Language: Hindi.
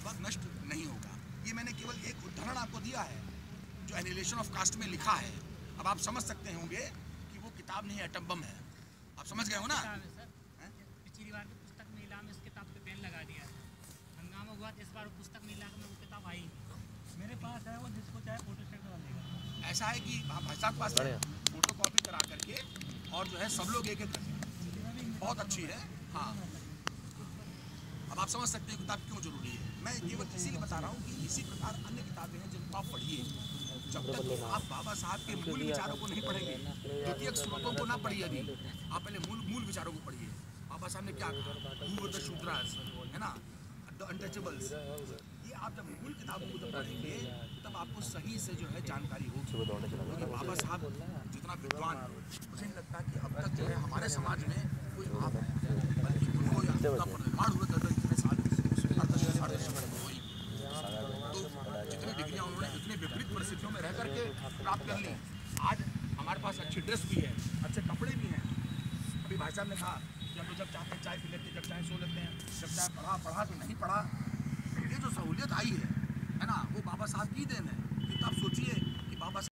वक्त नष्ट नहीं होगा। ये मैंने केवल एक उदाहरण आपको दिया है जो एनिहिलेशन ऑफ कास्ट में लिखा है। अब आप समझ सकते होंगे कि वो किताब नहीं एटम बम है। आप समझ गए हो ना? पिछली बार की पुस्तक मेला में इस किताब पे बैन लगा दिया, हंगामा हुआ। इस बार पुस्तक मेला में वो किताब आई मेरे पास है, वो जिसको चाहे फोटो स्टेट करा देगा। ऐसा है कि भाई साहब पास फोटो कॉपी करा करके और जो है सब लोग एक एक रखें, बहुत अच्छी है। हाँ, अब आप समझ सकते हैं किताब क्यों जरूरी है। मैं केवल इसीलिए बता रहा हूँ कि इसी प्रकार अन्य किताबें हैं जिनको आप पढ़िए। जब तक आप बाबा साहब के मूल विचारों को नहीं पढ़ेंगे, द्वितीयक स्रोतों को ना पढ़िए, अभी आप पहले मूल विचारों को पढ़िए। बाबा साहब ने क्या कहा, हू वर द शूद्रास, है ना, द अनटचेबल्स। ये आप जब मूल किताबों को जब पढ़ेंगे तब आपको सही से जो है जानकारी होगी। क्योंकि बाबा साहब जितना विद्वान, मुझे नहीं लगता कि अब तक जो है हमारे समाज में कोई आप है, बल्कि उनको निर्माण हुए थे इतने साल हुई, तो जितनी डिग्रियाँ उन्होंने इतने विपरीत परिस्थितियों में रह करके प्राप्त कर ली। आज हमारे पास अच्छी ड्रेस भी है, अच्छे कपड़े भी हैं। अभी भाई साहब ने कहा कि हम लोग जब चाहते हैं चाय पी लेते हैं, जब चाहे सो लेते हैं, जब चाहे पढ़ा तो नहीं पढ़ा। ये जो सहूलियत आई है ना, वो बाबा साहब की देन है। कि तब सोचिए कि बाबा